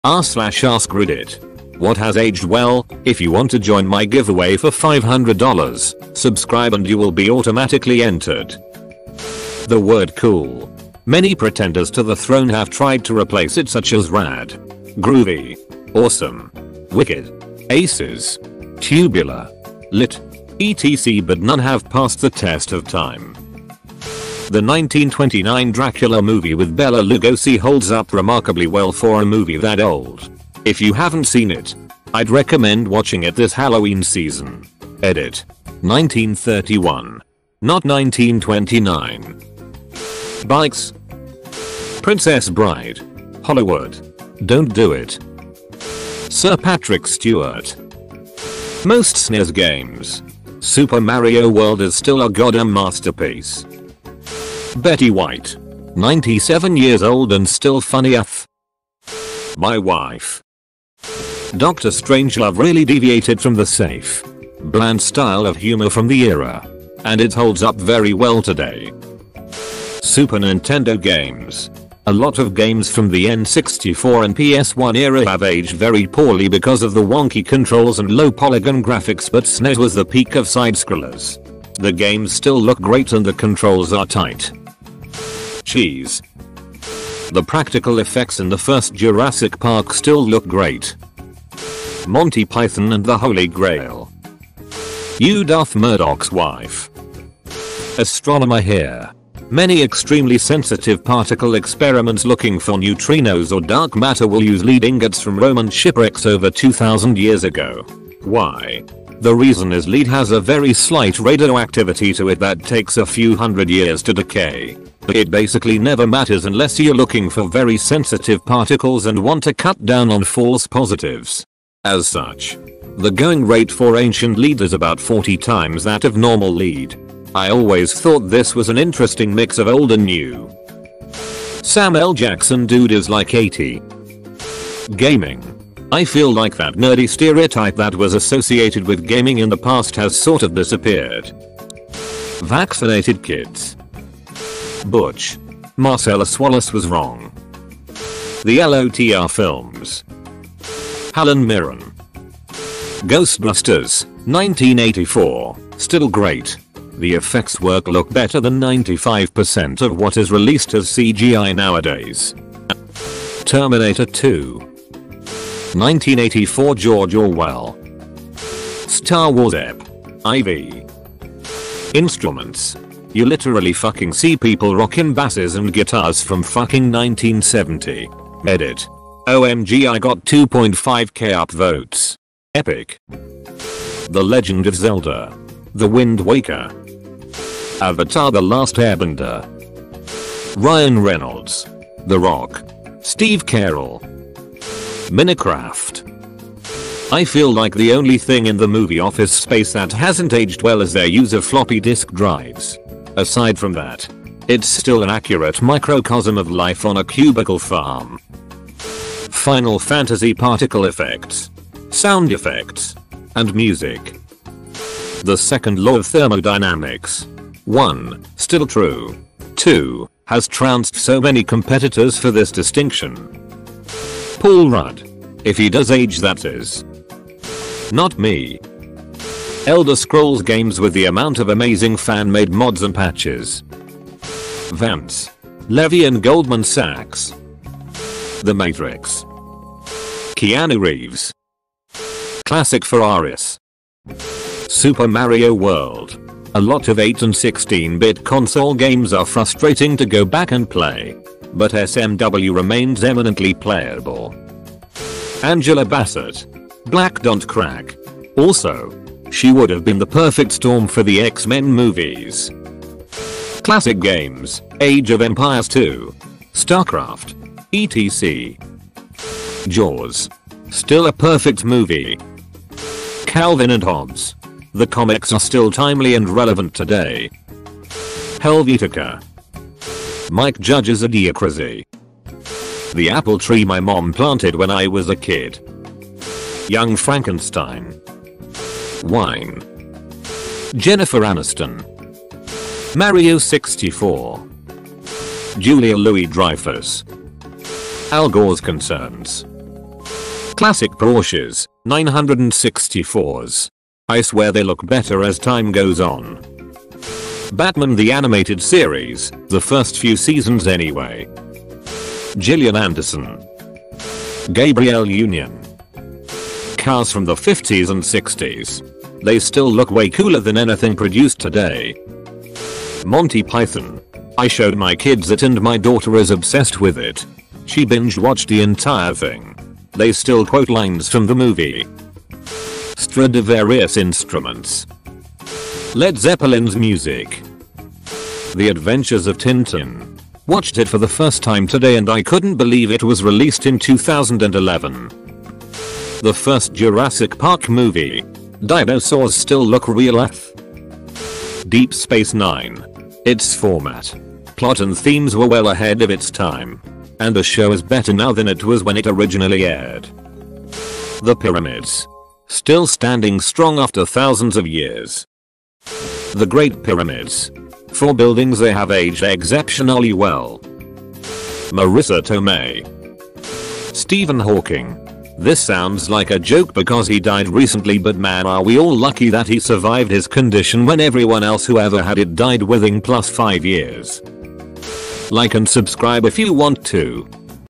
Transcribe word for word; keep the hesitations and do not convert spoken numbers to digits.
r slash AskReddit. What has aged well? If you want to join my giveaway for five hundred dollars, subscribe and you will be automatically entered. The word cool. Many pretenders to the throne have tried to replace it, such as rad, groovy, awesome, wicked, aces, tubular, lit, et cetera, but none have passed the test of time. The nineteen twenty-nine Dracula movie with Bela Lugosi holds up remarkably well for a movie that old. If you haven't seen it, I'd recommend watching it this Halloween season. Edit. nineteen thirty-one. Not nineteen twenty-nine. Bikes. Princess Bride. Hollywood. Don't do it. Sir Patrick Stewart. Most S N E S games. Super Mario World is still a goddamn masterpiece. Betty White. ninety-seven years old and still funny af. My wife. Doctor Strangelove really deviated from the safe, bland style of humor from the era, and it holds up very well today. Super Nintendo games. A lot of games from the N sixty-four and P S one era have aged very poorly because of the wonky controls and low polygon graphics, but S N E S was the peak of side-scrollers. The games still look great and the controls are tight. Cheese. The practical effects in the first Jurassic Park still look great. Monty Python and the Holy Grail. You Darth Murdoch's wife. Astronomer here. Many extremely sensitive particle experiments looking for neutrinos or dark matter will use lead ingots from Roman shipwrecks over two thousand years ago. Why? The reason is lead has a very slight radioactivity to it that takes a few hundred years to decay. It basically never matters unless you're looking for very sensitive particles and want to cut down on false positives. As such, the going rate for ancient lead is about forty times that of normal lead. I always thought this was an interesting mix of old and new. Sam L. Jackson dude is like eighty. Gaming. I feel like that nerdy stereotype that was associated with gaming in the past has sort of disappeared. Vaccinated kids. Butch. Marcellus Wallace was wrong. The L O T R films. Helen Mirren. Ghostbusters, nineteen eighty-four, still great. The effects work look better than ninety-five percent of what is released as C G I nowadays. Terminator two. nineteen eighty-four George Orwell. Star Wars Ep. four. Instruments. You literally fucking see people rocking basses and guitars from fucking nineteen seventy. Edit. O M G, I got two point five K upvotes. Epic. The Legend of Zelda. The Wind Waker. Avatar: The Last Airbender. Ryan Reynolds. The Rock. Steve Carell. Minecraft. I feel like the only thing in the movie Office Space that hasn't aged well is their use of floppy disk drives. Aside from that, it's still an accurate microcosm of life on a cubicle farm. Final Fantasy particle effects, sound effects, and music. The second law of thermodynamics. one. Still true. two. Has trounced so many competitors for this distinction. Paul Rudd. If he does age, that is. Not me. Elder Scrolls games with the amount of amazing fan-made mods and patches. Vance. Levy and Goldman Sachs. The Matrix. Keanu Reeves. Classic Ferraris. Super Mario World. A lot of eight and sixteen bit console games are frustrating to go back and play, but S M W remains eminently playable. Angela Bassett. Black Don't Crack. Also, she would have been the perfect Storm for the X-Men movies. Classic games. Age of Empires two. StarCraft. et cetera. Jaws. Still a perfect movie. Calvin and Hobbes. The comics are still timely and relevant today. Helvetica. Mike Judge's Idiocracy. The apple tree my mom planted when I was a kid. Young Frankenstein. Wine. Jennifer Aniston. Mario sixty-four. Julia Louis-Dreyfus. Al Gore's concerns. Classic Porsches, nine sixty-fours. I swear they look better as time goes on. Batman the Animated Series, the first few seasons anyway. Gillian Anderson. Gabrielle Union. Cars from the fifties and sixties. They still look way cooler than anything produced today. Monty Python. I showed my kids it and my daughter is obsessed with it. She binge watched the entire thing. They still quote lines from the movie. Stradivarius Instruments. Led Zeppelin's music. The Adventures of Tintin. Watched it for the first time today and I couldn't believe it was released in two thousand eleven. The first Jurassic Park movie. Dinosaurs still look real F. Deep Space Nine. Its format, plot and themes were well ahead of its time. And the show is better now than it was when it originally aired. The Pyramids. Still standing strong after thousands of years. The Great Pyramids. For buildings they have aged exceptionally well. Marissa Tomei. Stephen Hawking. This sounds like a joke because he died recently, but man are we all lucky that he survived his condition when everyone else who ever had it died within plus five years. Like and subscribe if you want to.